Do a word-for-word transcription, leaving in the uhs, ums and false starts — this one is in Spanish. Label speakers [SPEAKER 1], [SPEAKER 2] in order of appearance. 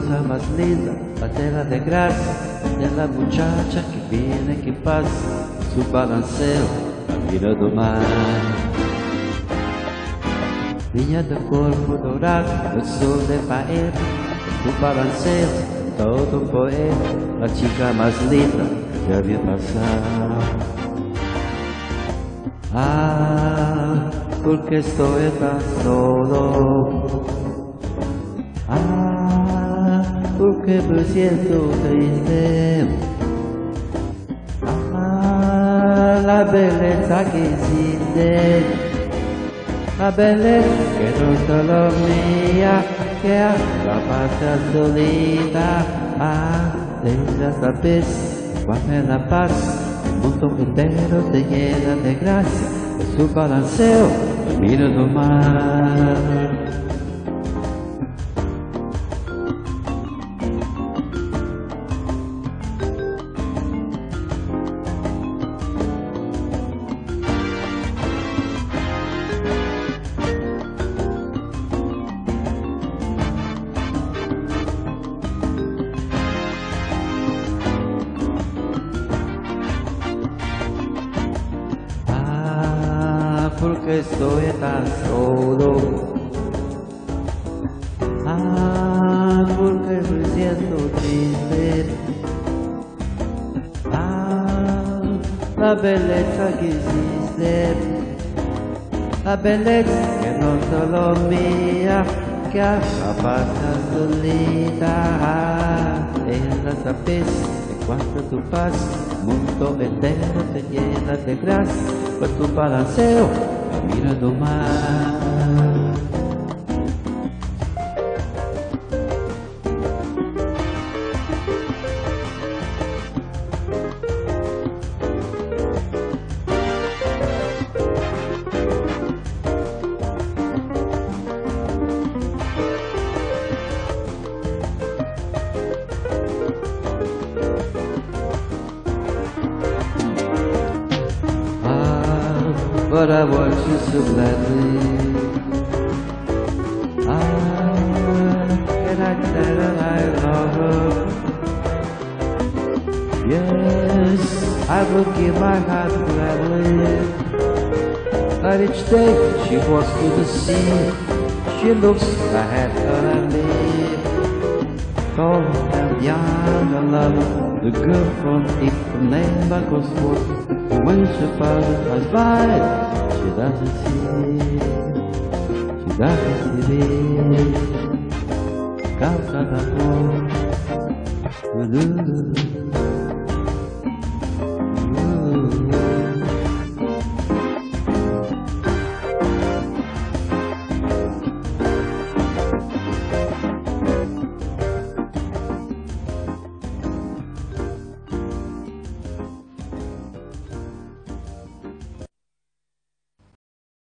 [SPEAKER 1] cosa más linda, la tela de gracia de la muchacha que viene, que pasa, su balanceo a beira do mar. Vinha do corpo dourado, eu sou de Bahia, do balanceo, todo um poema, a chica mais linda já vi passar. Ah, porque estou tan solo. Ah, porque me siento triste. Ah, la belleza que existe, la belleza que no solo mía, que atrapasa solita. Ah, ella sabes cuál es la paz, el mundo entero te llena de gracia, es su balanceo, mira do mar. Porque estoy tan solo. Ah, porque me siento triste. Ah, la belleza que existe, la belleza que no solo mía, que pasa solita. Ah, ella sabes que cuando tú pasas, el mundo entero te llena de gracia, por tu balanceo a beira do mar. But I want you so gladly. Ah, can I tell her I love her? Yes, I will give my heart gladly. But each day she walks to the sea, she looks ahead her and me. Tall and young and love, the girl from Ipanema goes forth. When she passes by, she doesn't see, she doesn't see. Canta da flor.